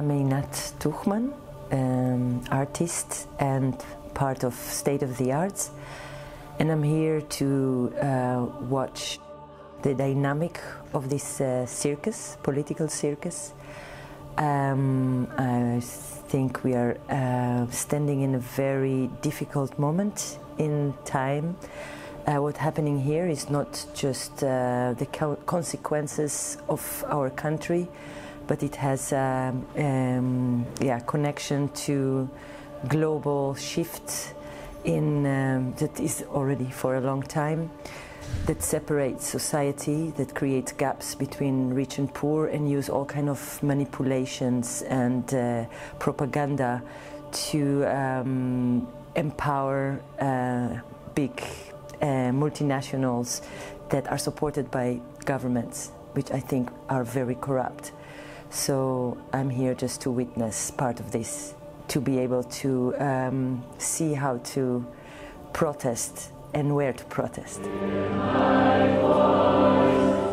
I'm Einat Tuchman, artist and part of State of the Arts, and I'm here to watch the dynamic of this circus, political circus. I think we are standing in a very difficult moment in time. What's happening here is not just the consequences of our country, but it has connection to global shift in that is already for a long time, that separates society, that creates gaps between rich and poor, and use all kind of manipulations and propaganda to empower big multinationals that are supported by governments, which I think are very corrupt. So I'm here just to witness part of this, to be able to see how to protest and where to protest.